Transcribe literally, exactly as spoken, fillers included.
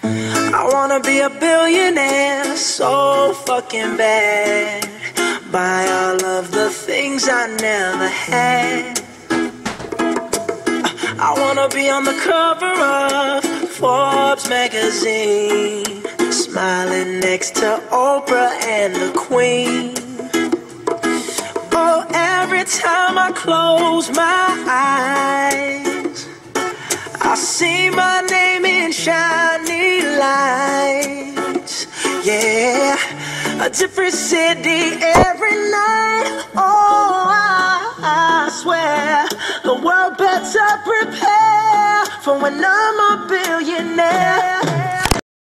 I wanna be a billionaire so fucking bad. Buy all of the things I never had. I wanna be on the cover of Forbes magazine, smiling next to Oprah and the Queen. Oh, every time I close my eyes, I see my name in shiny lights. Yeah, a different city every night. Oh, I, I swear the world better prepare for when I'm a billionaire.